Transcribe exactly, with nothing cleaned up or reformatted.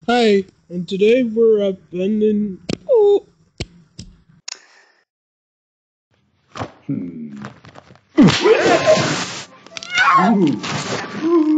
Hi, and today we're abandoned. Oh, Hmm. Ooh.